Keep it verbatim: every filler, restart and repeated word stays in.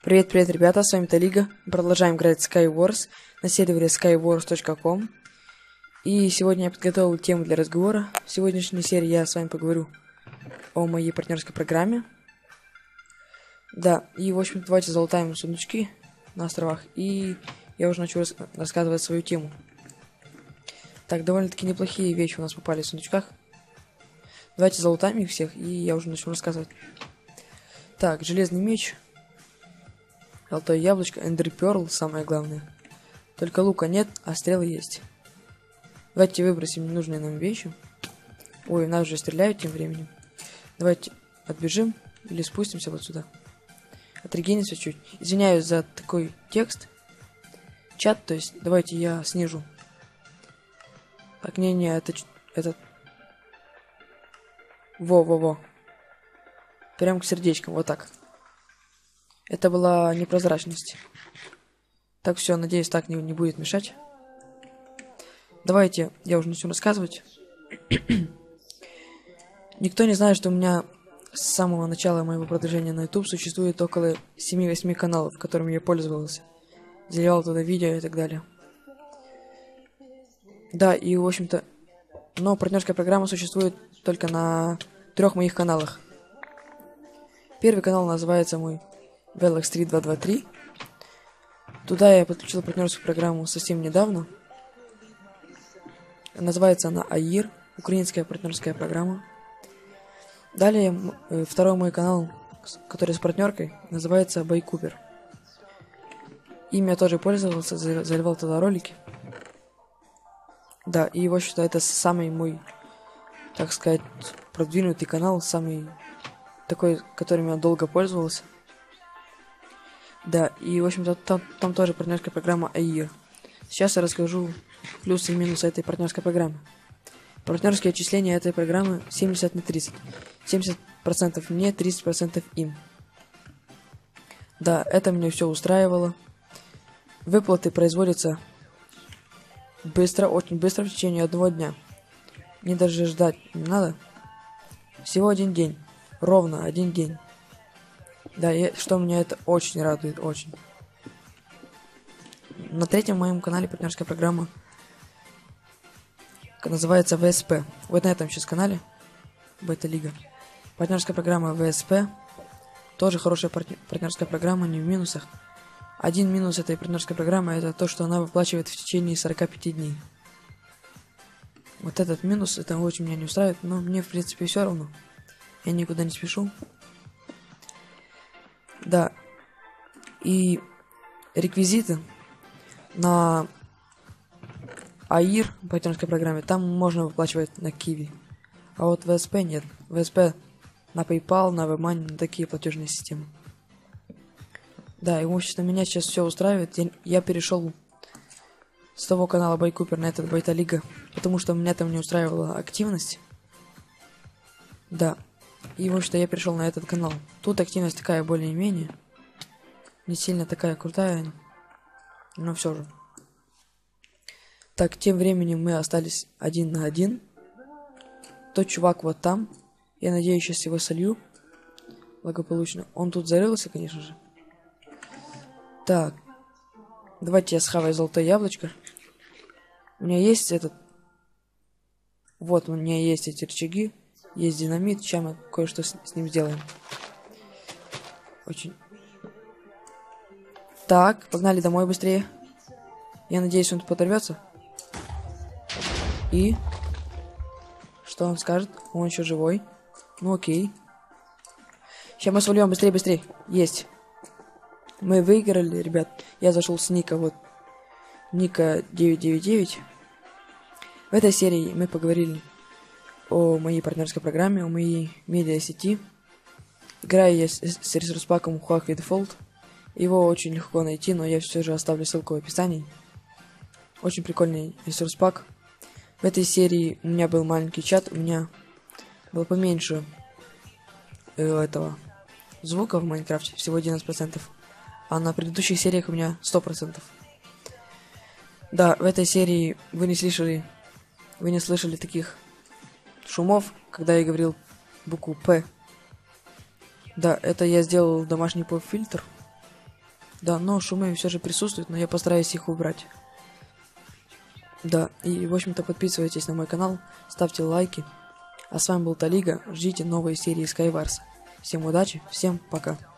Привет-привет, ребята, с вами Талига. Продолжаем играть Skywars на сервере skywars точка ком. И сегодня я подготовил тему для разговора. В сегодняшней серии я с вами поговорю о моей партнерской программе. Да, и в общем давайте залутаем сундучки на островах. И я уже начну рас рассказывать свою тему. Так, довольно-таки неплохие вещи у нас попали в сундучках. Давайте залутаем их всех, и я уже начну рассказывать. Так, железный меч. Золотое яблочко, Эндер Перл, самое главное. Только лука нет, а стрелы есть. Давайте выбросим ненужные нам вещи. Ой, нас уже стреляют тем временем. Давайте отбежим или спустимся вот сюда. Отрегенимся чуть. Извиняюсь за такой текст. Чат, то есть, давайте я снижу. Так, не-не, это... это... Во-во-во. Прям к сердечкам, вот так. Это была непрозрачность. Так, все, надеюсь, так не, не будет мешать. Давайте, я уже начну рассказывать. Никто не знает, что у меня с самого начала моего продвижения на YouTube существует около семи-восьми каналов, которыми я пользовался. Заливал туда видео и так далее. Да, и в общем-то... Но партнерская программа существует только на трех моих каналах. Первый канал называется мой Velox три два два три. Туда я подключил партнерскую программу совсем недавно. Называется она АИР, украинская партнерская программа. Далее второй мой канал, который с партнеркой, называется Байкупер. Им я тоже пользовался, заливал туда ролики. Да, и в общем-то это самый мой, так сказать, продвинутый канал, самый такой, которым я долго пользовался. Да, и в общем-то там, там тоже партнерская программа АИР. Сейчас я расскажу плюсы и минусы этой партнерской программы. Партнерские отчисления этой программы семьдесят на тридцать. семьдесят процентов мне, тридцать процентов им. Да, это мне все устраивало. Выплаты производятся быстро, очень быстро, в течение одного дня. Мне даже ждать не надо. Всего один день. Ровно один день. Да, и что меня это очень радует, очень. На третьем моем канале партнерская программа называется вэ эс пэ. Вот на этом сейчас канале Бета-лига. Партнерская программа вэ эс пэ. Тоже хорошая партнер, партнерская программа, не в минусах. Один минус этой партнерской программы это то, что она выплачивает в течение сорока пяти дней. Вот этот минус, это очень меня не устраивает, но мне в принципе все равно. Я никуда не спешу. Да. И реквизиты на АИР, партнерской программе, там можно выплачивать на Киви. А вот вэ эс пэ нет. вэ эс пэ на PayPal, на WebMoney, на такие платежные системы. Да, и в общем-то меня сейчас все устраивает. Я, я перешел с того канала Байкупер на этот Бета-лига, потому что меня там не устраивала активность. Да. И вот что я перешел на этот канал. Тут активность такая более-менее. Не сильно такая крутая. Но все же. Так, тем временем мы остались один на один. Тот чувак вот там. Я надеюсь, сейчас его солью. Благополучно. Он тут зарылся, конечно же. Так. Давайте я схаваю золотое яблочко. У меня есть этот... Вот, у меня есть эти рычаги. Есть динамит, сейчас мы кое-что с, с ним сделаем. Очень. Так, погнали домой быстрее. Я надеюсь, он подорвется. И... Что он скажет? Он еще живой. Ну окей. Сейчас мы свалим быстрее, быстрее. Есть. Мы выиграли, ребят. Я зашел с ника, вот. Ника девять девять девять. В этой серии мы поговорили о моей партнерской программе, о моей медиа-сети. Играю я с, с ресурс-паком Huawei Default. Его очень легко найти, но я все же оставлю ссылку в описании. Очень прикольный ресурс-пак. В этой серии у меня был маленький чат, у меня было поменьше э, этого звука в Майнкрафте, всего одиннадцать процентов. А на предыдущих сериях у меня сто процентов. Да, в этой серии вы не слышали, вы не слышали таких шумов, когда я говорил букву П. Да, это я сделал домашний поп-фильтр. Да, но шумы все же присутствуют, но я постараюсь их убрать. Да, и в общем-то подписывайтесь на мой канал, ставьте лайки. А с вами был Талига, ждите новые серии Skywars. Всем удачи, всем пока.